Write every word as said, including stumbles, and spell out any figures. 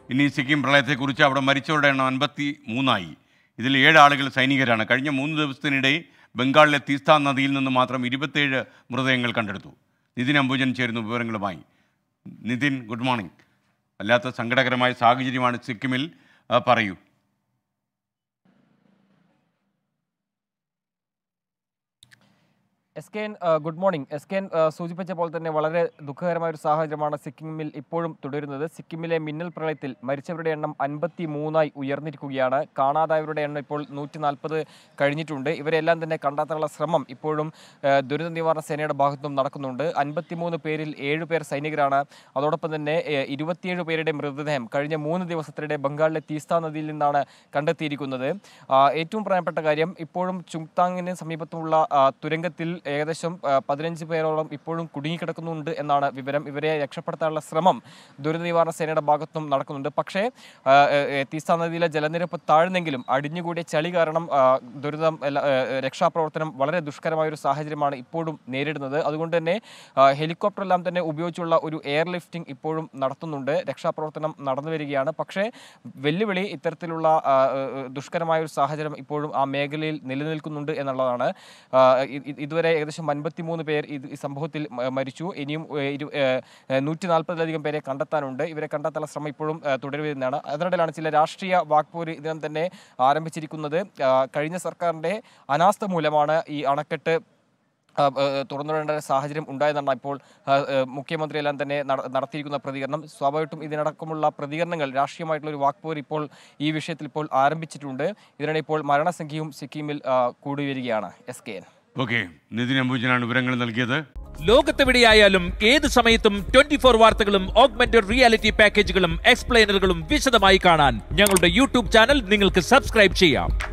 ഇനി സിക്കിം പ്രളയത്തെക്കുറിച്ച് അവിടെ മരിച്ചവരുടെ എണ്ണം അൻപത്തി മൂന്നായി. ഇതിൽ ഏഴ് ആളുകൾ സൈനികരാണ്. കഴിഞ്ഞ മൂന്ന് ദിവസത്തിനിടെ ബംഗാളിലെ തീസ്ത നദിയിൽ നിന്ന് മാത്രം ഇരുപത്തേഴ് മൃതദേഹങ്ങൾ കണ്ടെടുത്തു. നിതിൻ അംബുജൻ ചേരുന്നു വിവരങ്ങളുമായി. Nithin, good morning. വല്ലാത്ത സങ്കടകരമായ സാഹചര്യമാണ് സിക്കിമിൽ, പറയൂ. S K N good morning. S K N സൂചിപ്പിച്ച പോലെ തന്നെ വളരെ ദുഃഖകരമായ ഒരു സാഹചര്യമാണ് സിക്കിമിൽ ഇപ്പോഴും തുടരുന്നത്. സിക്കിമിലെ മിന്നൽ പ്രളയത്തിൽ മരിച്ചവരുടെ എണ്ണം അൻപത്തി മൂന്നായി ഉയർന്നിരിക്കുകയാണ്. കാണാതായവരുടെ എണ്ണം ഇപ്പോൾ നൂറ്റി നാൽപ്പത് കഴിഞ്ഞിട്ടുണ്ട്. ഇവരെല്ലാം തന്നെ കണ്ടെത്താനുള്ള ശ്രമം ഇപ്പോഴും ദുരന്ത നിവാരണ സേനയുടെ ഭാഗത്തുനിന്നും നടക്കുന്നുണ്ട്. അൻപത്തിമൂന്ന് പേരിൽ ഏഴ് പേർ സൈനികരാണ്. അതോടൊപ്പം തന്നെ ഇരുപത്തിയേഴ് പേരുടെ മൃതദേഹം കഴിഞ്ഞ മൂന്ന് ദിവസത്തിനിടെ ബംഗാളിലെ തീസ്ത നദിയിൽ നിന്നാണ് കണ്ടെത്തിയിരിക്കുന്നത്. ഏറ്റവും പ്രധാനപ്പെട്ട കാര്യം, ഇപ്പോഴും ചുങ്താങ്ങിന് സമീപത്തുള്ള തുരങ്കത്തിൽ ഏകദേശം പതിനഞ്ച് പേരോളം ഇപ്പോഴും കുടുങ്ങിക്കിടക്കുന്നുണ്ട് എന്നാണ് വിവരം. ഇവരെ രക്ഷപ്പെടുത്താനുള്ള ശ്രമം ദുരന്ത നിവാരണ സേനയുടെ ഭാഗത്തും നടക്കുന്നുണ്ട്. പക്ഷേ തീസ്ത നദിയിലെ ജലനിരപ്പ് താഴ്ന്നെങ്കിലും അടിഞ്ഞുകൂടിയ ചളി കാരണം ദുരിതം രക്ഷാപ്രവർത്തനം വളരെ ദുഷ്കരമായ ഒരു സാഹചര്യമാണ് ഇപ്പോഴും നേരിടുന്നത്. അതുകൊണ്ട് തന്നെ ഹെലികോപ്റ്ററെല്ലാം തന്നെ ഉപയോഗിച്ചുള്ള ഒരു എയർ ലിഫ്റ്റിംഗ് ഇപ്പോഴും നടത്തുന്നുണ്ട്. രക്ഷാപ്രവർത്തനം നടന്നു വരികയാണ്. പക്ഷേ വെല്ലുവിളി ഇത്തരത്തിലുള്ള ദുഷ്കരമായ ഒരു സാഹചര്യം ഇപ്പോഴും ആ മേഖലയിൽ നിലനിൽക്കുന്നുണ്ട് എന്നുള്ളതാണ്. ഇതുവരെ ഏകദേശം അൻപത്തിമൂന്ന് പേർ ഈ സംഭവത്തിൽ മരിച്ചു. ഇനിയും നൂറ്റി നാൽപ്പതിലധികം പേരെ കണ്ടെത്താനുണ്ട്. ഇവരെ കണ്ടെത്താനുള്ള ശ്രമം ഇപ്പോഴും തുടരുന്നതാണ്. അതിനിടയിലാണ് ചില രാഷ്ട്രീയ വാക്പോര് ഇതിനം തന്നെ ആരംഭിച്ചിരിക്കുന്നത്. കഴിഞ്ഞ സർക്കാരിൻ്റെ അനാസ്ഥ മൂലമാണ് ഈ അണക്കെട്ട് തുറന്നുവിടേണ്ട സാഹചര്യം ഉണ്ടായതാണ് ഇപ്പോൾ മുഖ്യമന്ത്രിയെല്ലാം തന്നെ നടത്തിയിരിക്കുന്ന പ്രതികരണം. സ്വാഭാവികമായിട്ടും ഇതിനടക്കമുള്ള പ്രതികരണങ്ങൾ, രാഷ്ട്രീയമായിട്ടുള്ള ഒരു വാക്പോര് ഇപ്പോൾ ഈ വിഷയത്തിൽ ഇപ്പോൾ ആരംഭിച്ചിട്ടുണ്ട്. ഇതിനിടെ ഇപ്പോൾ മരണസംഖ്യയും സിക്കിമിൽ കൂടി വരികയാണ്. S K N. Okay, Nithin അംബുജനാണ് വിവരങ്ങൾ നൽകിയത്. ലോകത്തെവിടെയായാലും ഏത് സമയത്തും ട്വന്റി ഫോർ വാർത്തകളും ഓഗ്മെന്റഡ് റിയാലിറ്റി പാക്കേജുകളും എക്സ്പ്ലെയിനറുകളും വിശദമായി കാണാൻ ഞങ്ങളുടെ യൂട്യൂബ് ചാനൽ നിങ്ങൾക്ക് സബ്സ്ക്രൈബ് ചെയ്യാം.